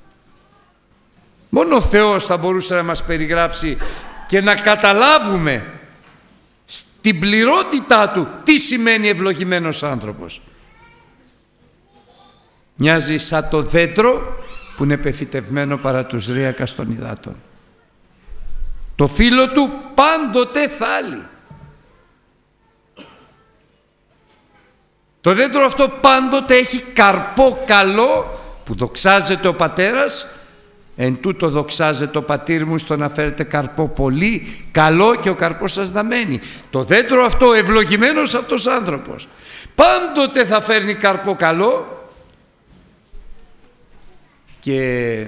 Μόνο ο Θεός θα μπορούσε να μας περιγράψει και να καταλάβουμε στην πληρότητά Του τι σημαίνει ευλογημένος άνθρωπος. Μοιάζει σαν το δέντρο που είναι πεφυτευμένο παρά τους ρύακας των υδάτων. Το φύλλο του πάντοτε θάλει. Το δέντρο αυτό πάντοτε έχει καρπό καλό που δοξάζεται ο Πατέρας. Εν τούτο δοξάζεται ο πατήρ μου στο να φέρετε καρπό πολύ καλό και ο καρπός σας να μένει. Το δέντρο αυτό, ευλογημένος αυτός άνθρωπος, πάντοτε θα φέρνει καρπό καλό. Και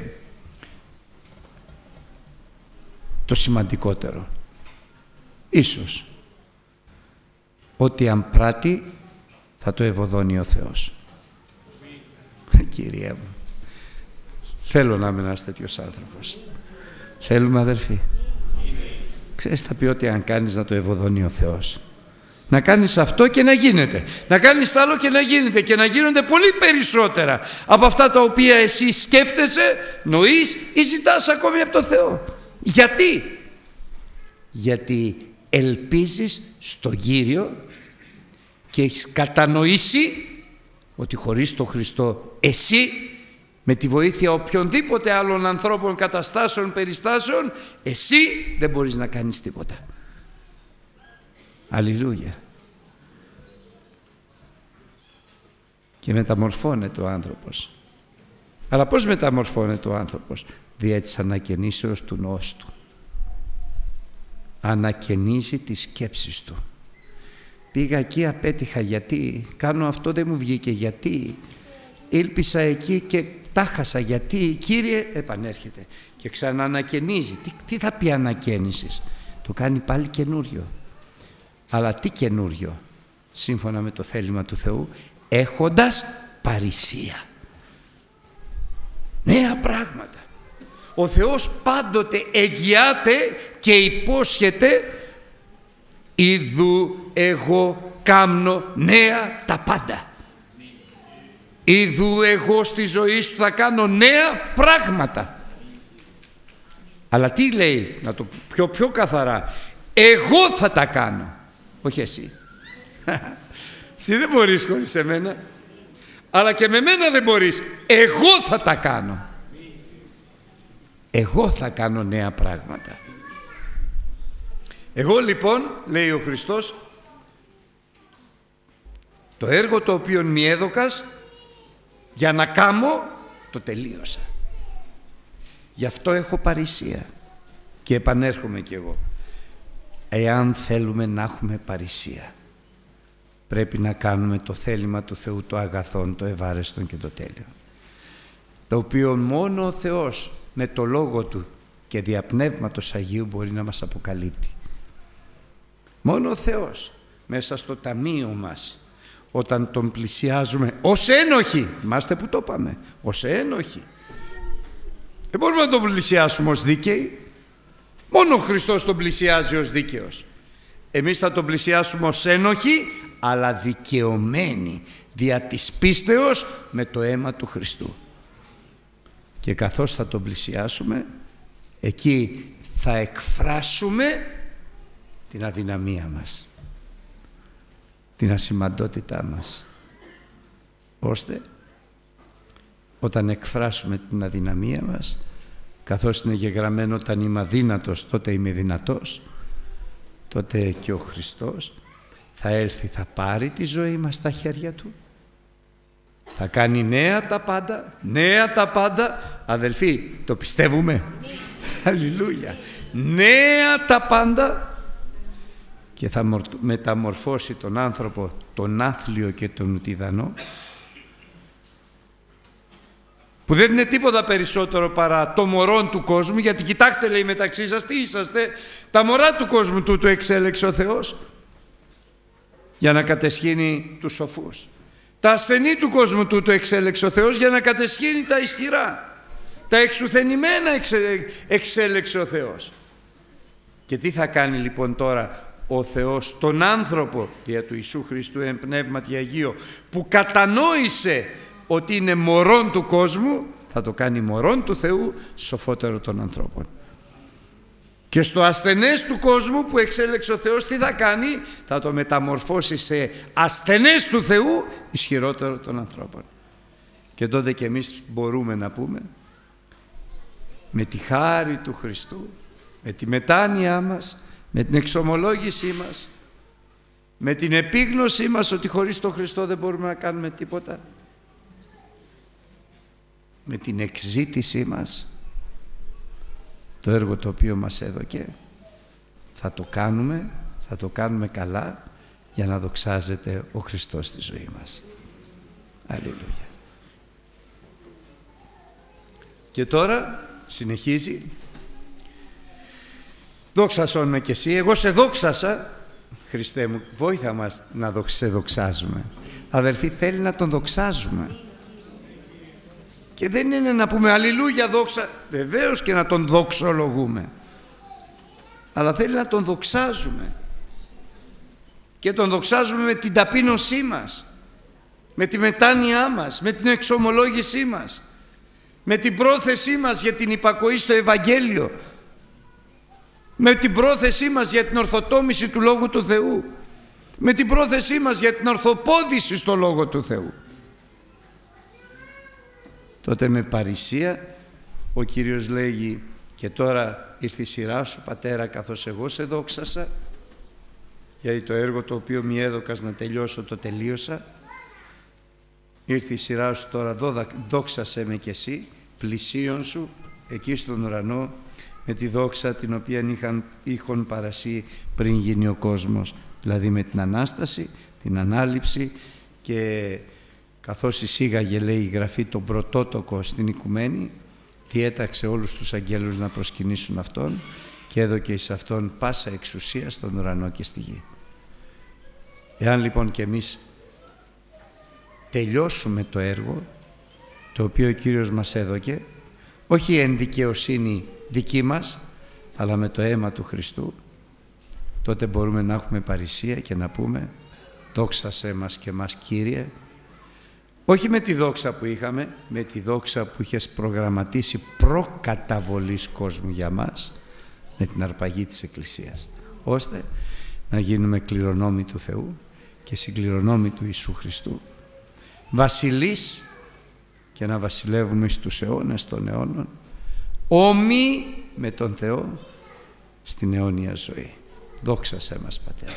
το σημαντικότερο, ίσως, ότι αν πράττει θα το ευωδώνει ο Θεός. Κυρία μου, θέλω να είμαι ένας τέτοιος άνθρωπος. Θέλουμε, αδερφοί? Ξέρεις, θα πει ότι αν κάνεις να το ευωδώνει ο Θεός. Να κάνεις αυτό και να γίνεται. Να κάνεις το άλλο και να γίνεται. Και να γίνονται πολύ περισσότερα από αυτά τα οποία εσύ σκέφτεσαι, νοείς ή ζητάς ακόμη από το Θεό. Γιατί? Γιατί ελπίζεις στον Κύριο και έχεις κατανοήσει ότι χωρίς τον Χριστό εσύ, με τη βοήθεια οποιονδήποτε άλλων ανθρώπων, καταστάσεων, περιστάσεων, εσύ δεν μπορείς να κάνεις τίποτα. Αλληλούια. Και μεταμορφώνεται ο άνθρωπος. Αλλά πώς μεταμορφώνεται ο άνθρωπος? Δια της ανακαινήσεως του νόους του. Ανακαινίζει τις σκέψεις του. Πήγα εκεί, απέτυχα, γιατί? Κάνω αυτό, δεν μου βγήκε, γιατί? Ήλπισα εκεί και τα χάσα, γιατί? Κύριε, επανέρχεται και ξαναανακαινίζει. Τι, τι θα πει ανακαίνησης? Το κάνει πάλι καινούριο. Αλλά τι καινούριο? Σύμφωνα με το θέλημα του Θεού, έχοντας παρησία. Νέα πράγματα. Ο Θεός πάντοτε εγγυάται και υπόσχεται, «Ιδού εγώ κάμνω νέα τα πάντα». Ιδού εγώ στη ζωή σου θα κάνω νέα πράγματα. Αλλά τι λέει, να το πιο πιο καθαρά, εγώ θα τα κάνω, όχι εσύ. Εσύ δεν μπορείς χωρίς εμένα, αλλά και με μένα δεν μπορείς. Εγώ θα τα κάνω. Εγώ θα κάνω νέα πράγματα. Εγώ λοιπόν, λέει ο Χριστός, το έργο το οποίο μη έδωκας για να κάμω, το τελείωσα. Γι' αυτό έχω παρησία και επανέρχομαι κι εγώ. Εάν θέλουμε να έχουμε παρησία, πρέπει να κάνουμε το θέλημα του Θεού, το αγαθόν, το ευάρεστον και το τέλειο, το οποίο μόνο ο Θεός με το Λόγο Του και δια Πνεύματος Αγίου μπορεί να μας αποκαλύπτει. Μόνο ο Θεός μέσα στο ταμείο μας, όταν Τον πλησιάζουμε ως ένοχοι, θυμάστε που το είπαμε, ως ένοχοι, δεν μπορούμε να Τον πλησιάσουμε ως δίκαιοι. Μόνο ο Χριστός Τον πλησιάζει ως δίκαιος. Εμείς θα Τον πλησιάσουμε ως ένοχοι, αλλά δικαιωμένοι δια της πίστεως με το αίμα του Χριστού. Και καθώς θα Τον πλησιάσουμε, εκεί θα εκφράσουμε την αδυναμία μας, την ασημαντότητά μας, ώστε όταν εκφράσουμε την αδυναμία μας, καθώς είναι γεγραμμένο όταν είμαι αδύνατος τότε είμαι δυνατός, τότε και ο Χριστός θα έλθει, θα πάρει τη ζωή μας στα χέρια Του, θα κάνει νέα τα πάντα, νέα τα πάντα. Αδελφοί, το πιστεύουμε? Αλληλούια. Νέα τα πάντα. Και θα μεταμορφώσει τον άνθρωπο, τον άθλιο και τον ουτιδανό, που δεν είναι τίποτα περισσότερο παρά το μωρόν του κόσμου, γιατί κοιτάξτε, λέει, μεταξύ σας τι είσαστε, τα μωρά του κόσμου τούτου εξέλεξε ο Θεός για να κατεσχύνει τους σοφούς. Τα ασθενή του κόσμου τούτου εξέλεξε ο Θεός για να κατεσχύνει τα ισχυρά. Τα εξουθενημένα εξε, εξέλεξε ο Θεός. Και τι θα κάνει λοιπόν τώρα ο Θεός τον άνθρωπο δια του Ιησού Χριστού εν πνεύματι Αγίο, που κατανόησε ότι είναι μωρόν του κόσμου, θα το κάνει μωρόν του Θεού, σοφότερο των ανθρώπων. Και στο ασθενές του κόσμου που εξέλεξε ο Θεός, τι θα κάνει? Θα το μεταμορφώσει σε ασθενές του Θεού, ισχυρότερο των ανθρώπων. Και τότε και εμείς μπορούμε να πούμε, με τη χάρη του Χριστού, με τη μετάνοιά μας, με την εξομολόγησή μας, με την επίγνωσή μας ότι χωρίς τον Χριστό δεν μπορούμε να κάνουμε τίποτα, με την εξζήτησή μας, το έργο το οποίο μας έδωκε, θα το κάνουμε, θα το κάνουμε καλά, για να δοξάζεται ο Χριστός στη ζωή μας. Αλληλούια. Και τώρα συνεχίζει, δόξασόν με κι εσύ, εγώ σε δόξασα. Χριστέ μου, βόηθα μας να σε δοξάζουμε. Αδελφοί, θέλει να τον δοξάζουμε. Και δεν είναι να πούμε αλληλούια δόξα, βεβαίως και να τον δοξολογούμε, αλλά θέλει να τον δοξάζουμε. Και τον δοξάζουμε με την ταπείνωσή μας, με τη μετάνοιά μας, με την εξομολόγησή μας, με την πρόθεσή μας για την υπακοή στο Ευαγγέλιο, με την πρόθεσή μας για την ορθοτόμηση του Λόγου του Θεού, με την πρόθεσή μας για την ορθοπόδηση στο Λόγο του Θεού. Τότε με παρησία ο Κύριος λέγει, και τώρα ήρθε η σειρά σου Πατέρα, καθώς εγώ σε δόξασα, γιατί το έργο το οποίο μη έδωκας να τελειώσω το τελείωσα. Ήρθε η σειρά σου τώρα, δόξασέ με κι εσύ, πλησίον σου εκεί στον ουρανό, με τη δόξα την οποία είχαν, είχαν παρασύ πριν γίνει ο κόσμος, δηλαδή με την Ανάσταση, την Ανάληψη, και καθώς εισήγαγε, λέει η Γραφή, τον πρωτότοκο στην οικουμένη, διέταξε όλους τους αγγέλους να προσκυνήσουν Αυτόν και έδωκε εις Αυτόν πάσα εξουσία στον ουρανό και στη γη. Εάν λοιπόν και εμείς τελειώσουμε το έργο το οποίο ο Κύριος μας έδωκε, όχι εν δικαιοσύνη δική μας, αλλά με το αίμα του Χριστού, τότε μπορούμε να έχουμε παρησία και να πούμε, δόξασέ μας και μας Κύριε, Όχι με τη δόξα που είχαμε, με τη δόξα που είχες προγραμματίσει προκαταβολής κόσμου για μας, με την αρπαγή της Εκκλησίας, ώστε να γίνουμε κληρονόμοι του Θεού και συγκληρονόμοι του Ιησού Χριστού, βασιλείς, και να βασιλεύουμε στους αιώνες των αιώνων, όμοι με τον Θεό στην αιώνια ζωή. Δόξα σε μας, Πατέρα.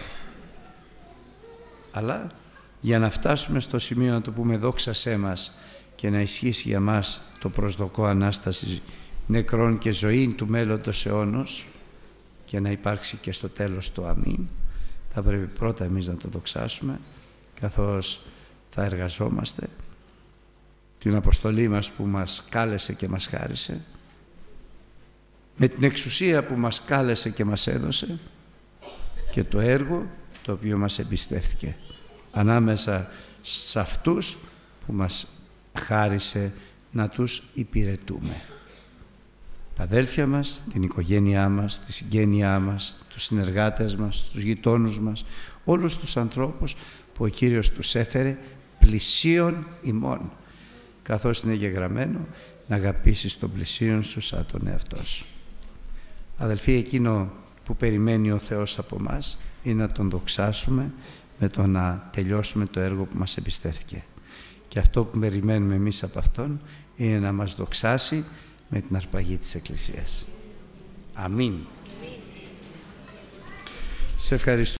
Αλλά για να φτάσουμε στο σημείο να το πούμε δόξα σε μας και να ισχύσει για μας το προσδοκό Ανάσταση νεκρών και ζωή του μέλλοντος αιώνος, και να υπάρξει και στο τέλος το αμήν, θα πρέπει πρώτα εμείς να το δοξάσουμε, καθώς θα εργαζόμαστε την αποστολή μας που μας κάλεσε και μας χάρισε, με την εξουσία που μας κάλεσε και μας έδωσε, και το έργο το οποίο μας εμπιστεύτηκε ανάμεσα σε αυτούς που μας χάρισε να τους υπηρετούμε. Τα αδέλφια μας, την οικογένειά μας, τη συγγένειά μας, τους συνεργάτες μας, τους γειτόνους μας, όλους τους ανθρώπους που ο Κύριος τους έφερε πλησίον ημών, καθώς είναι γεγραμμένο να αγαπήσεις τον πλησίον σου σαν τον εαυτό σου. Αδελφοί, εκείνο που περιμένει ο Θεός από μας είναι να τον δοξάσουμε με το να τελειώσουμε το έργο που μας εμπιστεύτηκε. Και αυτό που περιμένουμε εμείς από Αυτόν είναι να μας δοξάσει με την αρπαγή της Εκκλησίας. Αμήν. Σε ευχαριστώ.